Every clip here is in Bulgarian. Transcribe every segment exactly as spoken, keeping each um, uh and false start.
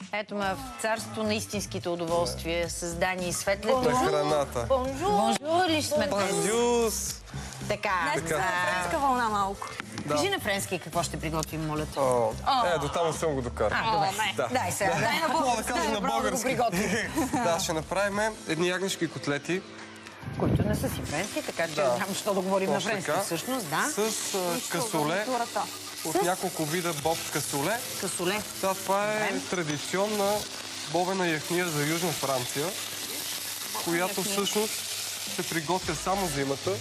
Ето ме в царството на истинските удоволствия, създание и светлето. На храната. Бонжур. Бонжур ли сме днес? Бонжур. Така. Днес на френска вълна малко. Да. Кажи на френски какво ще приготвим, моля те. О, е, до там съм го докарал. А, добре. Да. Дай сега. Дай на Мога да кажа на български. български. Да, ще направим едни ягнешки котлети. Които не са си френски, така че знам, защо да говорим на френски всъщност, да. С касоле, от няколко вида боб касоле. Касоле. Да, това е традиционна бобена яхния за Южна Франция, която всъщност се приготвя само зимата.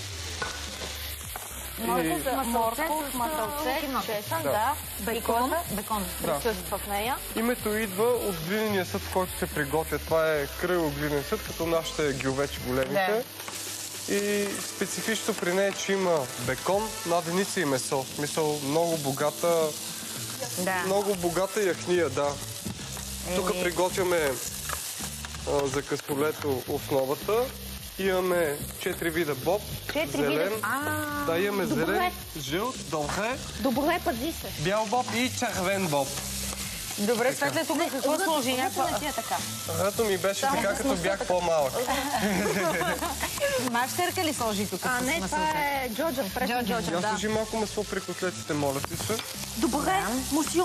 Морков, масълце, чесън, да. Бекон. Бекон. Присъства в нея. Името идва от глинения съд, в който се приготвя. Това е кръгло глинен съд, като нашите гювечи големите. И специфично при нея, че има бекон, наденица и месо. В смисъл, много богата, Да. много богата яхния, да. Тук приготвяме а, за касолето основата. Имаме четири вида боб. Четири зелен. вида? А, Да, имаме добре. зелен, жълт, добре, Добре, пази се. бял боб и червен боб. Добре, Светле, тук какво сложи? Не ти е така. Ето ми беше така, като бях по-малък. Мащерка ли сложи тук? А, не, това е джоджър, пресен джоджър, Я да. сложи малко месо при котлетите, моля ти се. Добре, мусю.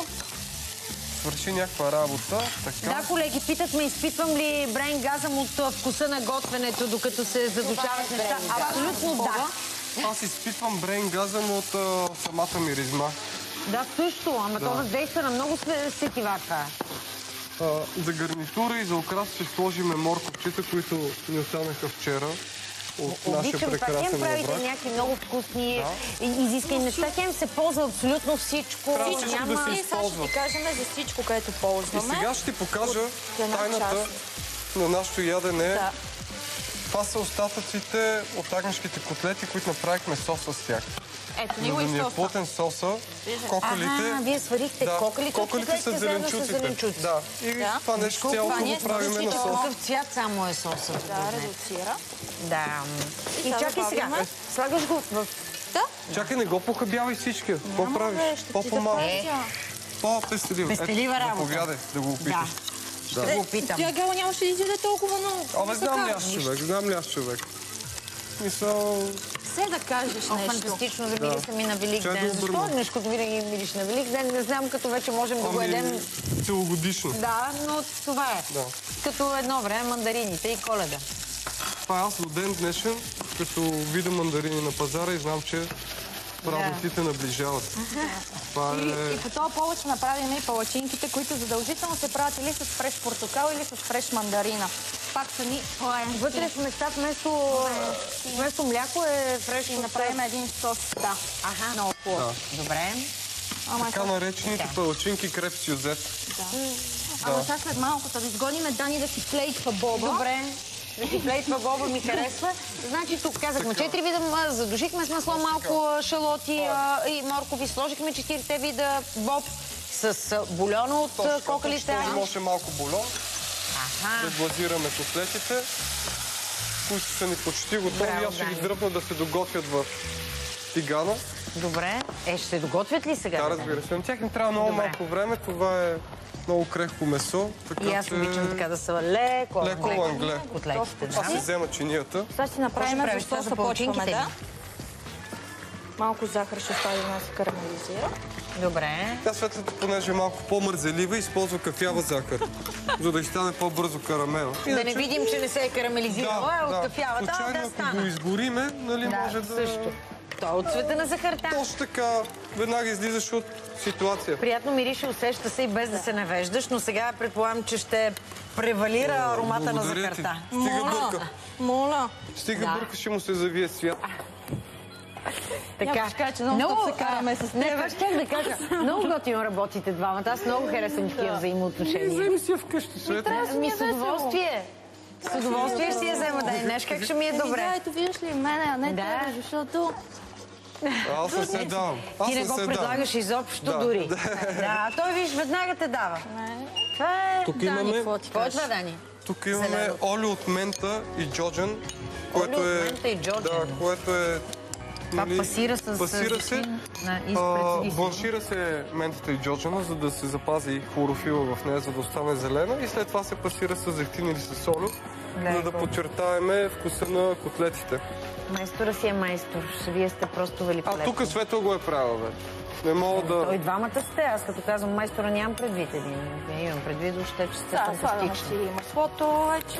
Свърши някаква работа. Така. Да, колеги, питат ме, изпитвам ли брейн газъм от вкуса на готвенето, докато се задушават неща. Абсолютно да. Аз изпитвам брейн газъм от а, самата миризма. Да, също, ама Да. то въздейства на много сетива това. А, за гарнитура и за украс ще сложим морковчета, които ни останаха вчера от нашия Обичам това. прекрасен Хем правите обрак. някакви много вкусни, изискани неща. Хем се ползва абсолютно всичко. Трябва всичко да се И сега ще използва. ти кажем за всичко, което И ползваме. сега ще ти покажа една тайната част. на нашето ядене. Да. Това са остатъците от агнешките котлети, които направихме сос с тях. Ето ни За го да и ни е соса. плътен соса, кокалите... Ага, вие сварихте Да, кокалите, кокалите с зеленчуците. зеленчуци. Да, и Да. това нещо цялото това ние го правиме на всичко- сос. Какъв цвят само е соса? Да, редуцира. Да. И сега чакай сега. добавяме. Слагаш го в... Да. Чакай, не го похабявай всички. Какво Няма, бе, правиш? ще ти По-по-малко. запазя. По-пестелива. Пестелива Ето, работа. Заповядай да го опиташ. Да. Ще го опитам. Тя гала нямаше да изяде толкова много. Абе, знам ли аз човек, знам ли аз човек. Мисъл... Все да кажеш О, нещо. фантастично, замири се ми на Велик Чакай ден. да Защо обърна. нещо винаги мириш на Велик ден? Не знам, като вече можем да го едем. Ами, целогодишно. Да, но това е. Да. Като едно време мандарините и Коледа. Това е аз от ден днешен, като видя мандарини на пазара и знам, че празниците наближават. Това И, е... и по този повод ще направим и палачинките, които задължително се правят или с фреш портокал, или с фреш мандарина. Пак са ни френски. Вътре в места вместо, вместо мляко е И фрешно. направим един сос, да. Аха. Много хубаво. Добре. Ама, Така наречените палачинки креп с Юзеф. ама сега след малко да изгоним Дани да си плейтва боба. Добре. Да си плейтва боба ми харесва. Значи тук казахме четири вида, ма, задушихме с масло малко а, шалоти а, и моркови, сложихме четирите вида боб с а, бульона от а, кокалите. Ще сложим още малко бульон, Аха. да глазираме котлетите, които са ни почти готови. Браво, Аз ще ги Дани. дръпна да се доготвят в тигана. Добре. Е, ще се доготвят ли сега? Да, бе, разбира се. На тях им трябва много Добре. малко време. Това е много крехко месо. Така И аз че... обичам така да са леко. Леко лангле. Котлетите, Аз си да. взема чинията. Сега ще направим Какво ще правиш? за Това соса, за палачинките почваме, ли? да. Малко захар ще оставим да се карамелизира. Добре. Тя светлата, понеже е малко по-мързелива, използва кафява захар, за да й стане по-бързо карамел. Да не видим, че не се е карамелизирала, а от кафявата, а Случайно, да ако го стана. изгориме, нали може да... също. То е от цвета на захарта. Точно така, веднага излизаш от ситуация. Приятно мирише, усеща се и без да се навеждаш, но сега предполагам, че ще превалира аромата на Благодаря ти. захарта. Стига бърка. Моля. Стига Да. бърка, ще му се завие свят. Така. Някой ще каже, че много се караме с Не, теб. баш щях да кажа. Много готино работите двамата. Аз много харесвам такива взаимоотношения. Вземи си я вкъщи, свет. Ами с удоволствие. С удоволствие ще си я взема, да е нещо, как ще ми е Да, добре. ето виждаш ли мене, а не Да. тебе, защото... Аз не се давам. Аз Ти не не го се давам. предлагаш изобщо Да. дори. Да, той виж, веднага те дава. Това е... Тук Дани, имаме, какво ти Какво е кажеш? това, Дани? тук имаме Зелено. олио от мента и джоджан, което от е... мента и джоджан. Да, което е Това пасира с... Пасира се, На, и а, пред- и- бланшира се ментата и джоджана, за да се запази хлорофила в нея, за да остане зелена. И след това се пасира с зехтин или с соли, за да подчертаем вкуса на котлетите. Майстора си е майстор. Вие сте просто А великолепни. тук Светла го е правила, бе. Не мога да... Той двамата сте. Аз като казвам майстора, нямам предвид един. Не имам предвид, въобще, че сте Да, слагаме фантастични. си маслото вече.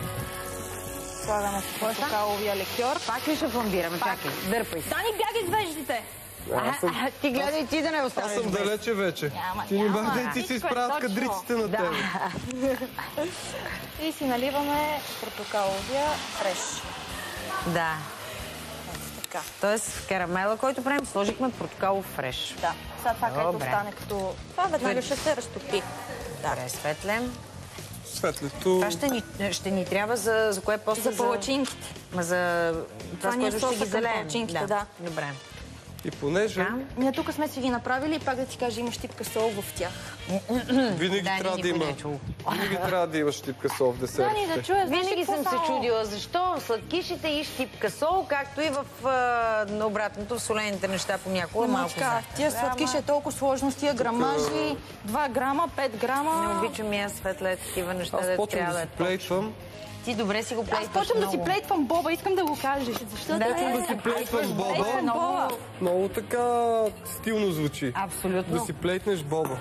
Слагаме си портокаловия ликьор. Пак ли ще пломбираме? Чакай, дърпай се. Дани, бягай с веждите! Аз съм, А, ти гледай ти да не аз останеш съм без. далече вече. Няма, Ти не няма. бах да ти се Всичко е изправят точно. кадриците на Да. тебе. И си наливаме портокаловия фреш. Да. Така. Тоест в карамела, който правим, сложихме портокалов фреш. Да. Сега това, където Добре. остане като... Това веднага ще се разтопи. Добре, Светле. Светлето... Това ще ни, ще ни трябва за, за кое после? За палачинките. Ма за това, с ни е което ще соса ги към залеем. палачинките, да. Добре. И понеже Да. Ние тук сме си ги направили и пак да ти кажа, има щипка сол в тях. винаги Да, трябва да никой има... не е чул. Винаги трябва да има щипка сол в Дани, десертите. да чуя, знаеш ли Винаги какво съм се само? чудила защо сладкишите и щипка сол, както и в а, на обратното в солените неща понякога малко Мамачка, за. тия сладкиш е толкова сложно с тия грамажи. два грама, пет грама. Не обичам и аз, Светле, такива неща, Аз да почвам трябва да да си е плейтвам. Ти добре си го Аз плейтваш почвам да си много. плейтвам боба, искам да го кажеш. Защо Да, да, да си плейтвам боба. Плейтвам боба. Много така стилно звучи. Абсолютно. Да си плейтнеш боба.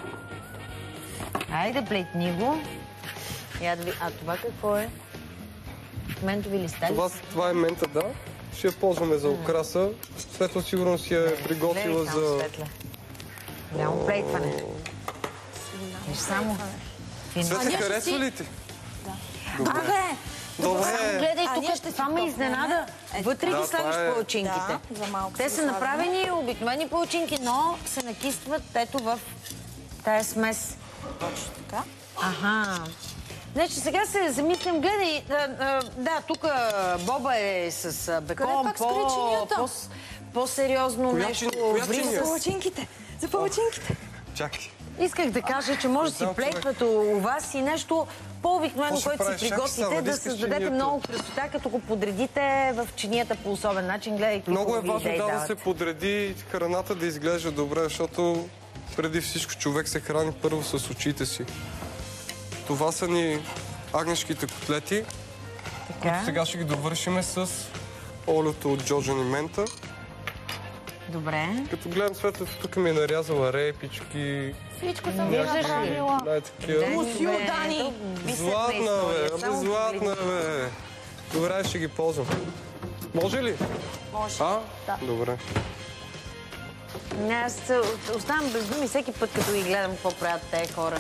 Айде, плейтни го. Я да ви... А това какво е? Ментови листа ли? Това, това е мента, да. Ще я ползваме за украса. Светла сигурно си я е приготвила Гледай само, за... Светле. Голямо плейтване. Виж само. Светла, ние ще харесва си- ли ти? Абе, Само Добре. гледай, А, тук ние ще това си ме пробваме. изненада. Е, Вътре да, ги слагаш това е- палачинките. Да, за малко Те си са го направени обикновени палачинки, но се накистват ето в тая смес. точно така. Аха. Значи сега се замислям, гледай, а, а, да, тук а, боба е с а, бекон, Къде пак скри чинията? по, по-сериозно Коя нещо. чин- коя врин чиния? с- Палачинките. За палачинките. Чакай. Исках да кажа, че може да си Знам, човек. плейтвате у вас и нещо по-обикновено, Какво ще което си правиш? Чакай приготвите, само, да да искаш създадете чинията. много красота, като го подредите в чинията по особен начин. Гледай, какви Много е хубави важно идеи да, да дават. се подреди храната да изглежда добре, защото преди всичко човек се храни първо с очите си. Това са ни агнешките котлети, Така. които сега ще ги довършиме с олиото от джоджан и мента. Добре. Като гледам Светлата, тук ми е нарязала репички, Всичко съм ви Виждаш ли? направила. най такива. Усю, Дани. Златна, бе, абе, златна, бе. Добре, ще ги ползвам. Може ли? Може. А? Да. Добре. Не, аз оставам без думи всеки път, като ги гледам какво правят тези хора.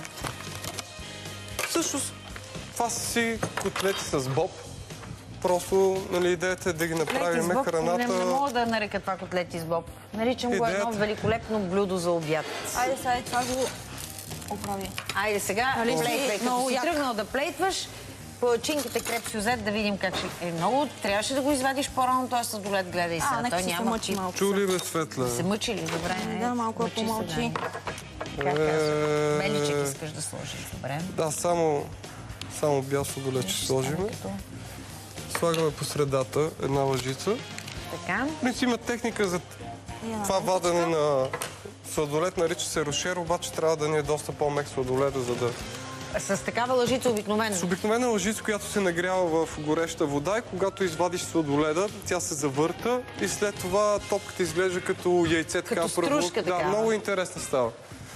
Всъщност, това са си котлети с боб. Просто, нали, идеята е да ги Котлети с направим боб, храната. не, не мога да нарека това котлети с боб. Наричам го едно Идеята- великолепно блюдо за обяд. Айде сега и това го оправи. Айде сега, Нали си плейтвай. Като много си як. тръгнал да плейтваш, палачинките креп сюзет, да видим как ще... Е, много трябваше да го извадиш по-рано, той сладолед, гледай сега. А, нека Той си се няма мъчи чип. малко. Чули бе, Светла? Се мъчи ли? Добре. Да, е, малко мъчи се, помълчи. Дани. Как Е, казваш? Беличък искаш да сложиш, добре. Да, само, само бял сладолед ще сложим. Слагаме по средата една лъжица. Така. Принцип има техника за това вадене на сладолед, нарича се рошер, обаче трябва да ни е доста по-мек сладоледа, за да... С такава лъжица обикновено. С обикновена лъжица, която се нагрява в гореща вода и когато извадиш сладоледа, тя се завърта и след това топката изглежда като яйце. Като така, стружка Да, такава. много интересно става.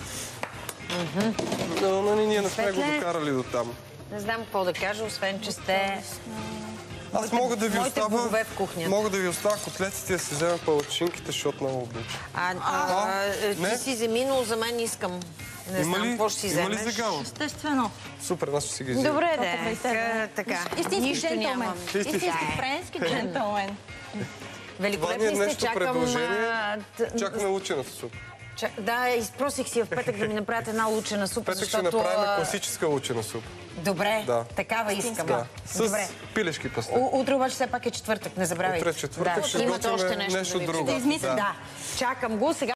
Но, но ние не сме го Светле. докарали до там. Не знам какво да кажа, освен че сте... Аз мога да ви моите оставя... богове в кухнята. Мога да ви оставя котлетите да си взема палачинките, защото много обичам. А, а, А, ти не. си вземи, но за мен искам. Не Има знам ли, какво ще си има ли вземеш. загала? Естествено. Супер, аз ще си ги взема. Добре, Толкова де. и тебе. Така. Истински Нищо джентълмен. нямам. Истински Да е. френски джентълмен. Великолепни Това ни е сте, нещо чакам... предложение. а, т- Чакаме учената супа. чак- Да, изпросих си в петък да ми направят една лучена супа, Петък ще защото... направим а, класическа учена супа. Добре, Да. такава искам. Да. С Добре. пилешки пастет. У- Утре обаче все пак е четвъртък, не забравяйте. Утре е четвъртък, Да, ще имате сготвим още нещо, нещо да ви друго. предвидя. измислим. Да. Чакам го сега.